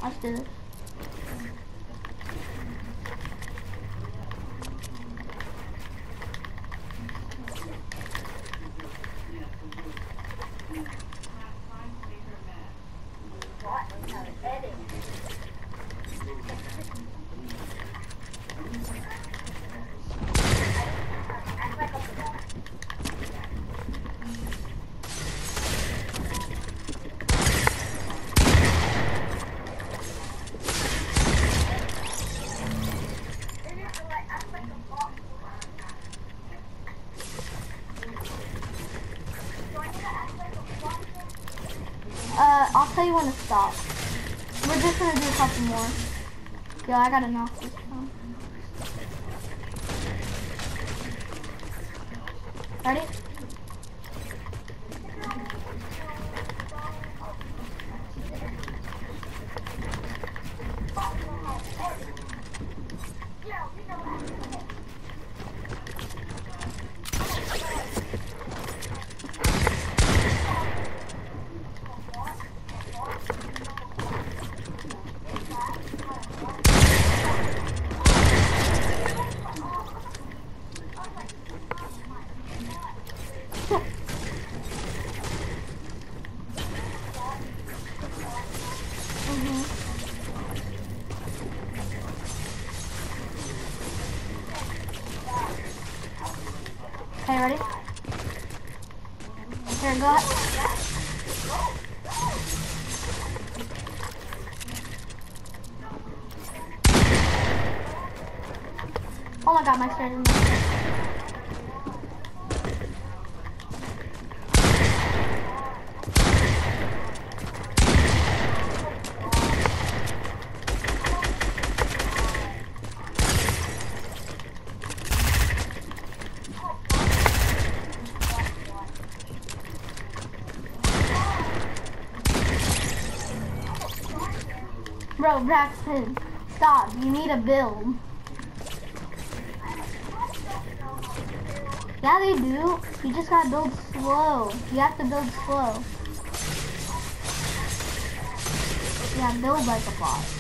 Let's do this. I'll tell you when to stop. We're just gonna do a couple more. Yeah, I gotta knock this down. Ready? Okay, ready? Here, go ahead. Oh my god, my stairs. Bro, Braxton, stop. You need a build. Yeah, they do. You just gotta build slow. You have to build slow. Yeah, build like a boss.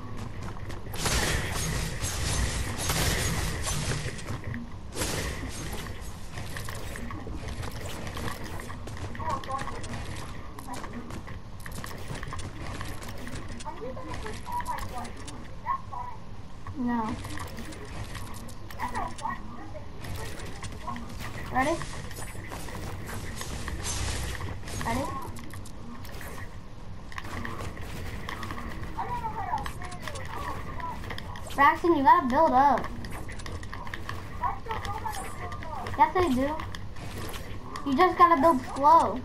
No. Ready? Ready? Braxton, you gotta build up. Yes, I do. You just gotta build slow.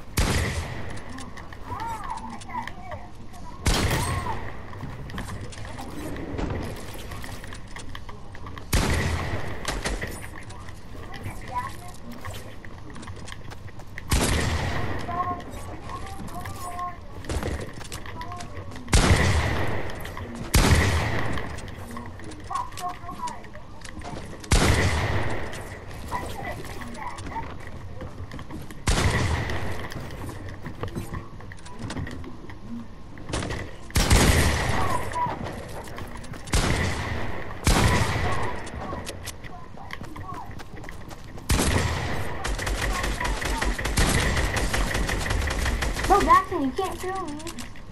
No, Braxton, you can't kill me.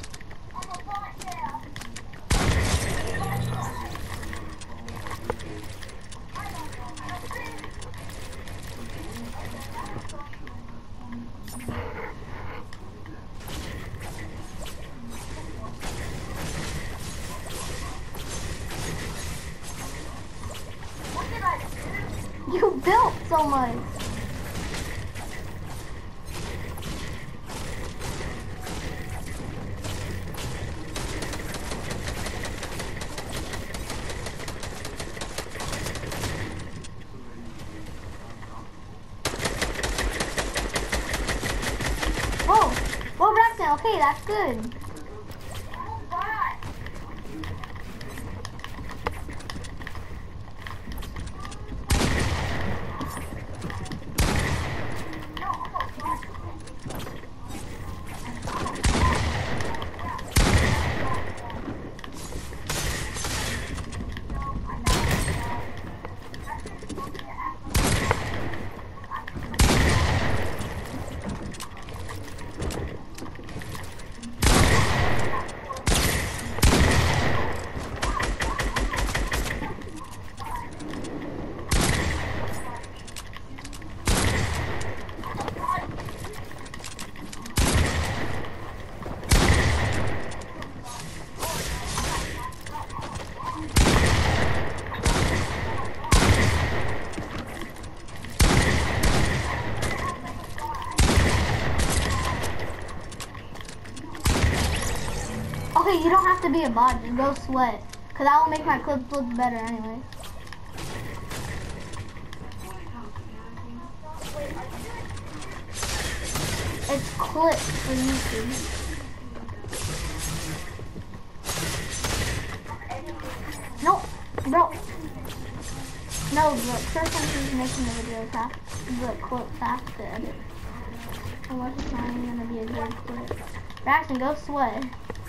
You built so much. Oh, Braxton, okay, that's good. Okay, you don't have to be a bot, just go sweat. Cause that will make my clips look better anyway. It's clips for YouTube. No, bro. No, the person who's making the videos have the clips have to edit. Otherwise it's not even gonna be a good clip. Braxton, go sweat.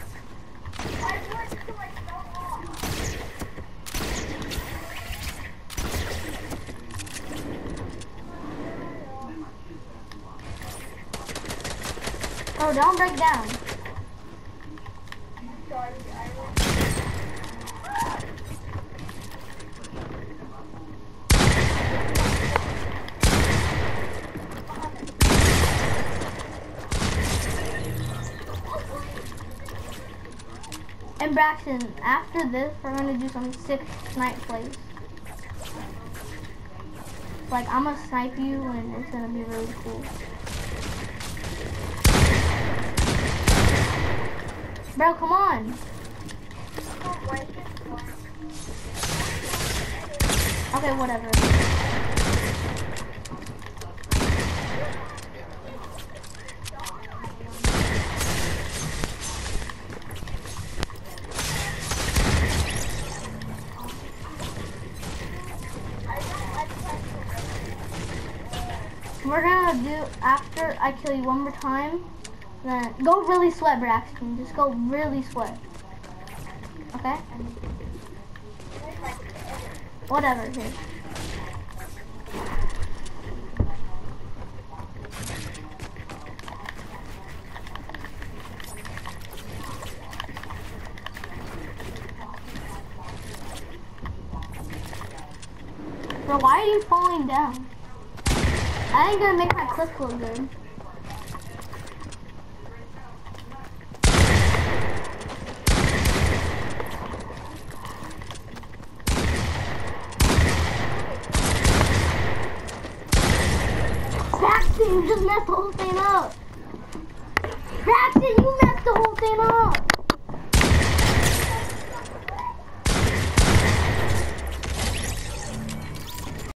Oh, don't break down. And Braxton, after this, we're gonna do some sick snipe plays. Like, I'm gonna snipe you and it's gonna be really cool. Bro, come on. Okay, whatever. We're gonna do, after I kill you one more time, then go really sweat, Braxton. Just go really sweat. Okay? Whatever, here. Bro, why are you falling down? I ain't gonna make my clip look good. Braxton, you just messed the whole thing up. Braxton, you messed the whole thing up.